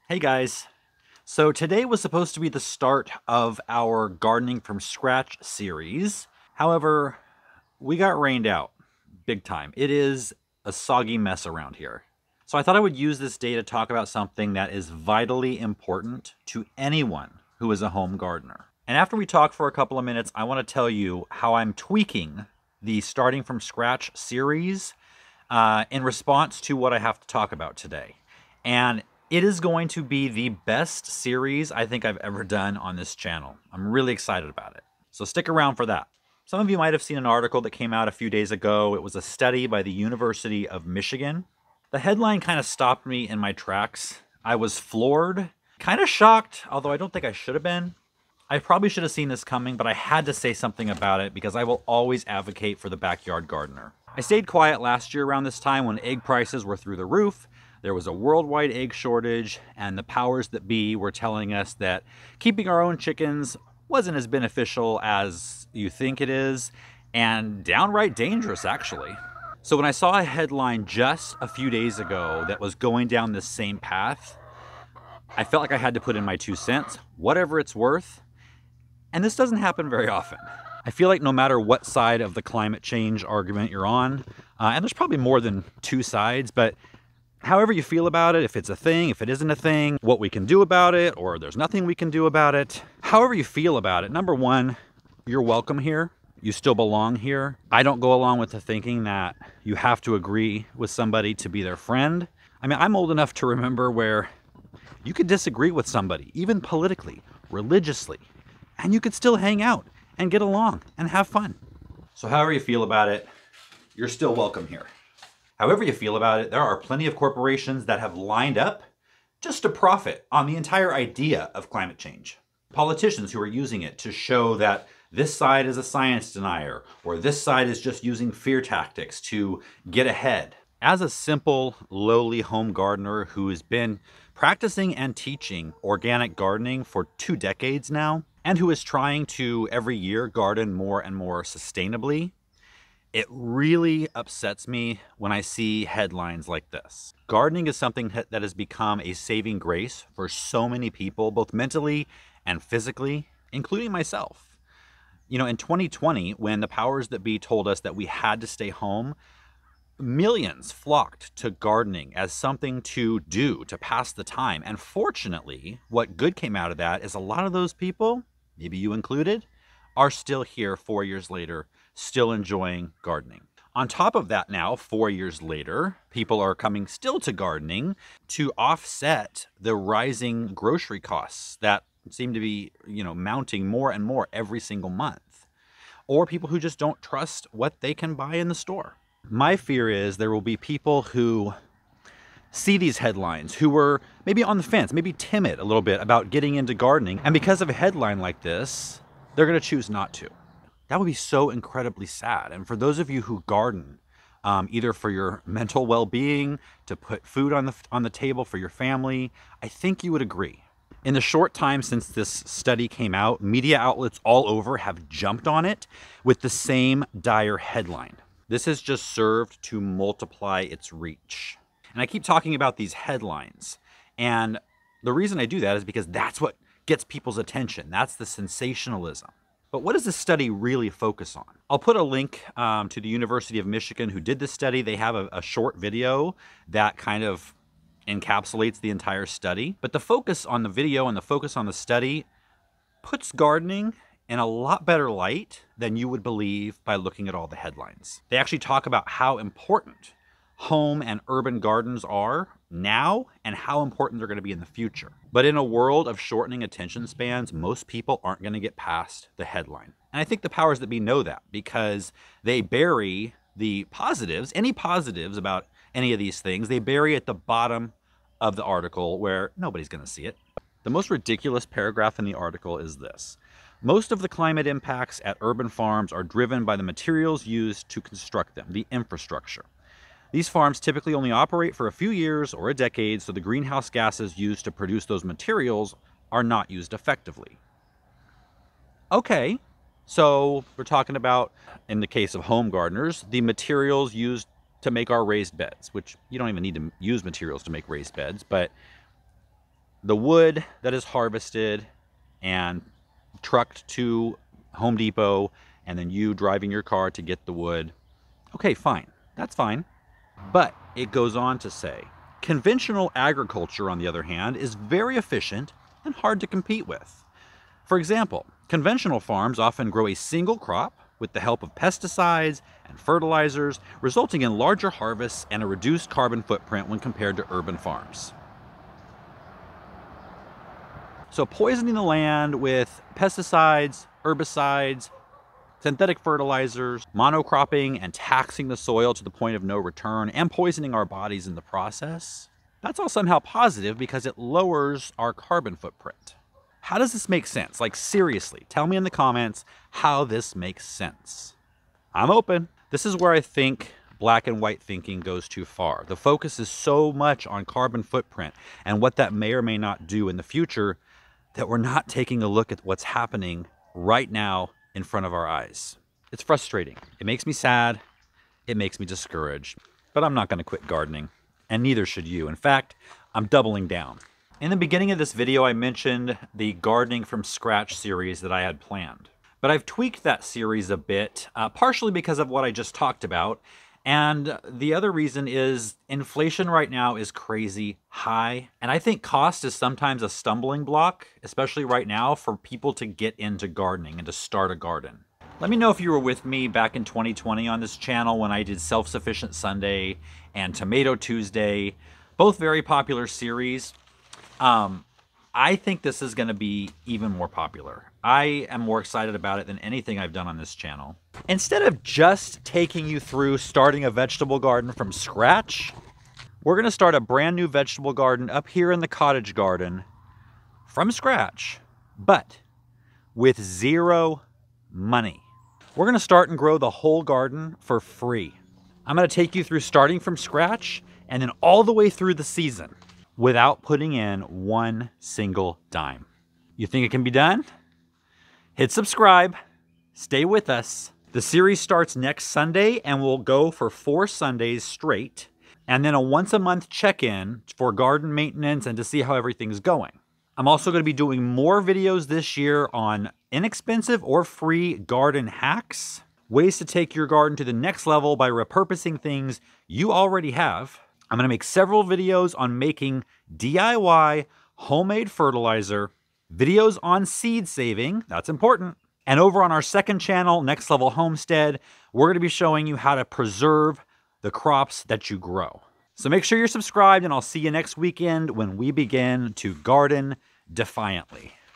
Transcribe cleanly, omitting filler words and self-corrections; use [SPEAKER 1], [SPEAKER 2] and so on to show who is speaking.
[SPEAKER 1] Hey guys. So today was supposed to be the start of our Gardening from Scratch series. However, we got rained out big time. It is a soggy mess around here. So I thought I would use this day to talk about something that is vitally important to anyone who is a home gardener. And after we talk for a couple of minutes, I want to tell you how I'm tweaking the Starting from Scratch series in response to what I have to talk about today. And it is going to be the best series I think I've ever done on this channel. I'm really excited about it. So stick around for that. Some of you might have seen an article that came out a few days ago. It was a study by the University of Michigan. The headline kind of stopped me in my tracks. I was floored, kind of shocked, although I don't think I should have been. I probably should have seen this coming, but I had to say something about it because I will always advocate for the backyard gardener. I stayed quiet last year around this time when egg prices were through the roof. There was a worldwide egg shortage, and the powers that be were telling us that keeping our own chickens wasn't as beneficial as you think it is, and downright dangerous, actually. So when I saw a headline just a few days ago that was going down this same path, I felt like I had to put in my 2 cents, whatever it's worth. And this doesn't happen very often. I feel like no matter what side of the climate change argument you're on, and there's probably more than 2 sides, but however you feel about it, if it's a thing, if it isn't a thing, what we can do about it, or there's nothing we can do about it, however you feel about it, number one, you're welcome here. You still belong here. I don't go along with the thinking that you have to agree with somebody to be their friend. I mean, I'm old enough to remember where you could disagree with somebody, even politically, religiously, and you could still hang out and get along and have fun. So however you feel about it, you're still welcome here. However you feel about it, there are plenty of corporations that have lined up just to profit on the entire idea of climate change. Politicians who are using it to show that this side is a science denier, or this side is just using fear tactics to get ahead. As a simple, lowly home gardener who has been practicing and teaching organic gardening for 2 decades now, and who is trying to every year garden more and more sustainably, it really upsets me when I see headlines like this. Gardening is something that has become a saving grace for so many people, both mentally and physically, including myself. You know, in 2020, when the powers that be told us that we had to stay home, millions flocked to gardening as something to do, to pass the time. And fortunately, what good came out of that is a lot of those people, maybe you included, are still here 4 years later, still enjoying gardening. On top of that now, 4 years later, people are coming still to gardening to offset the rising grocery costs that seem to be, mounting more and more every single month. Or people who just don't trust what they can buy in the store. My fear is there will be people who see these headlines, who were maybe on the fence, maybe timid a little bit about getting into gardening, and because of a headline like this, they're going to choose not to. That would be so incredibly sad. And for those of you who garden, either for your mental well-being, to put food on the table for your family, I think you would agree. In the short time since this study came out, media outlets all over have jumped on it with the same dire headline. This has just served to multiply its reach. And I keep talking about these headlines. And the reason I do that is because that's what gets people's attention. That's the sensationalism. But what does this study really focus on? I'll put a link to the University of Michigan who did this study. They have a short video that kind of encapsulates the entire study. But the focus on the video and the focus on the study puts gardening in a lot better light than you would believe by looking at all the headlines. They actually talk about how important home and urban gardens are now and how important they're going to be in the future. But in a world of shortening attention spans, most people aren't going to get past the headline. And I think the powers that be know that because they bury the positives, any positives about any of these things, they bury at the bottom of the article where nobody's going to see it. The most ridiculous paragraph in the article is this. Most of the climate impacts at urban farms are driven by the materials used to construct them, the infrastructure. These farms typically only operate for a few years or a decade, so the greenhouse gases used to produce those materials are not used effectively. Okay, so we're talking about, in the case of home gardeners, the materials used to make our raised beds, which you don't even need to use materials to make raised beds, but the wood that is harvested and trucked to Home Depot, and then you driving your car to get the wood. Okay, fine. That's fine. But it goes on to say, conventional agriculture, on the other hand, is very efficient and hard to compete with. For example, conventional farms often grow a single crop with the help of pesticides and fertilizers, resulting in larger harvests and a reduced carbon footprint when compared to urban farms. So poisoning the land with pesticides, herbicides, synthetic fertilizers, monocropping, and taxing the soil to the point of no return, and poisoning our bodies in the process, that's all somehow positive because it lowers our carbon footprint. How does this make sense? Like, seriously, tell me in the comments how this makes sense. I'm open. This is where I think black and white thinking goes too far. The focus is so much on carbon footprint and what that may or may not do in the future that we're not taking a look at what's happening right now in front of our eyes. It's frustrating. It makes me sad. It makes me discouraged. But I'm not going to quit gardening, and neither should you. In fact, I'm doubling down. In the beginning of this video, I mentioned the Gardening from Scratch series that I had planned. But I've tweaked that series a bit, partially because of what I just talked about. And the other reason is inflation right now is crazy high. And I think cost is sometimes a stumbling block, especially right now, for people to get into gardening and to start a garden. Let me know if you were with me back in 2020 on this channel when I did Self-Sufficient Sunday and Tomato Tuesday, both very popular series. I think this is going to be even more popular. I am more excited about it than anything I've done on this channel. Instead of just taking you through starting a vegetable garden from scratch, we're going to start a brand new vegetable garden up here in the cottage garden from scratch, but with zero money. We're going to start and grow the whole garden for free. I'm going to take you through starting from scratch and then all the way through the season without putting in one single dime. You think it can be done? Hit subscribe. Stay with us. The series starts next Sunday and will go for 4 Sundays straight, and then a once-a-month check-in for garden maintenance and to see how everything's going. I'm also going to be doing more videos this year on inexpensive or free garden hacks, ways to take your garden to the next level by repurposing things you already have. I'm going to make several videos on making DIY homemade fertilizer, videos on seed saving, that's important. And over on our second channel, Next Level Homestead, we're going to be showing you how to preserve the crops that you grow. So make sure you're subscribed, and I'll see you next weekend when we begin to garden defiantly.